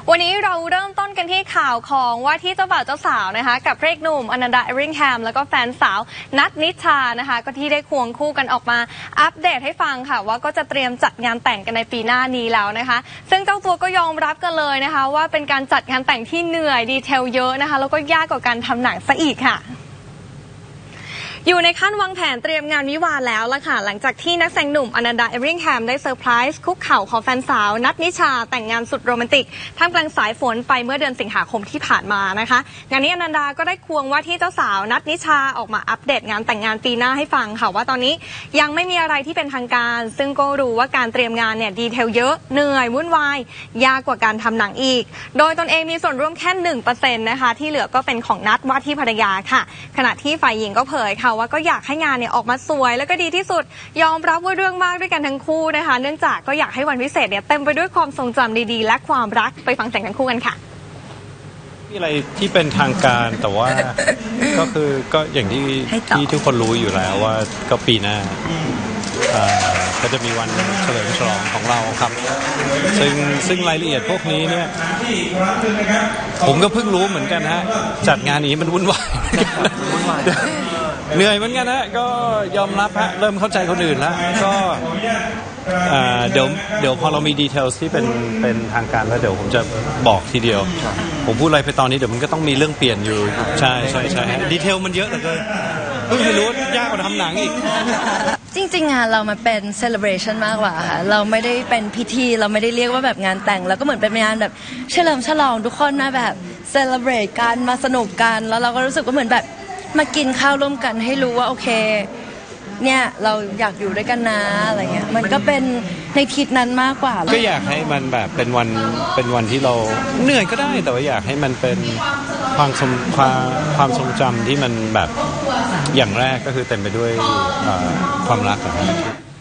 วันนี้เราเริ่มต้นกันที่ข่าวของว่าที่เจ้าบ่าวเจ้าสาวนะคะกับพระเอกหนุ่มอนันดา เอริงแฮมแล้วก็แฟนสาวนัทนิชานะคะก็ที่ได้ควงคู่กันออกมาอัปเดตให้ฟังค่ะว่าก็จะเตรียมจัดงานแต่งกันในปีหน้านี้แล้วนะคะซึ่งเจ้าตัวก็ยอมรับกันเลยนะคะว่าเป็นการจัดงานแต่งที่เหนื่อยดีเทลเยอะนะคะแล้วก็ยากกว่าการทำหนังซะอีกค่ะอยู่ในขั้นวางแผนเตรียมงานวิวาห์แล้วล่ะค่ะหลังจากที่นักแสดงหนุ่มอนันดา เอริงแฮมได้เซอร์ไพรส์คุกเข่าขอแฟนสาวนัทนิชาแต่งงานสุดโรแมนติกท่ามกลางสายฝนไปเมื่อเดือนสิงหาคมที่ผ่านมานะคะงานนี้อนันดาก็ได้ควงว่าที่เจ้าสาวนัทนิชาออกมาอัปเดตงานแต่งงานปีหน้าให้ฟังค่ะว่าตอนนี้ยังไม่มีอะไรที่เป็นทางการซึ่งก็รู้ว่าการเตรียมงานเนี่ยดีเทลเยอะเหนื่อยวุ่นวายยากกว่าการทำหนังอีกโดยตนเองมีส่วนร่วมแค่ 1% นะคะที่เหลือก็เป็นของนัทว่าที่ภรรยาค่ะขณะที่ฝ่ายหญิงก็เผยค่ะว่าก็อยากให้งานเนี่ยออกมาสวยแล้วก็ดีที่สุดยอมรับว่าเรื่องมากด้วยกันทั้งคู่นะคะเนื่องจากก็อยากให้วันพิเศษเนี่ยเต็มไปด้วยความทรงจำดีๆและความรักไปฟังเสียงทั้งคู่กันค่ะมีอะไรที่เป็นทางการแต่ว่าก็อย่างที่ทุกคนรู้อยู่แล้วว่าก็ปีหน้าก็จะมีวันเฉลิมฉลองของเราครับซึ่งรายละเอียดพวกนี้เนี่ยผมก็เพิ่งรู้เหมือนกันฮะจัดงานนี้มันวุ่นวายเหนื่อยเหมือนกันฮะก็ยอมรับฮะเริ่มเข้าใจคนอื่นแล้วก็เดี๋ยวพอเรามีดีเทลที่เป็นทางการแล้วเดี๋ยวผมจะบอกทีเดียวผมพูดอะไรไปตอนนี้เดี๋ยวมันก็ต้องมีเรื่องเปลี่ยนอยู่ใช่ดีเทลมันเยอะเหลือเกินเพิ่งรู้ยากกว่าทำหนังอีกจริงๆงานเรามันเป็น celebration มากกว่าค่ะเราไม่ได้เป็นพิธีเราไม่ได้เรียกว่าแบบงานแต่งแล้วก็เหมือนเป็นงานแบบเฉลิมฉลองทุกคนมาแบบ celebrate กันมาสนุกกันแล้วเราก็รู้สึกว่าเหมือนแบบมากินข้าวร่วมกันให้รู้ว่าโอเคเนี่ยเราอยากอยู่ด้วยกันนะอะไรเงี้ยมันก็เป็นในทิศนั้นมากกว่าก็อยากให้มันแบบเป็นวันที่เราเหนื่อยก็ได้แต่ว่าอยากให้มันเป็นความทรงจำที่มันแบบอย่างแรกก็คือเต็มไปด้วยความรัก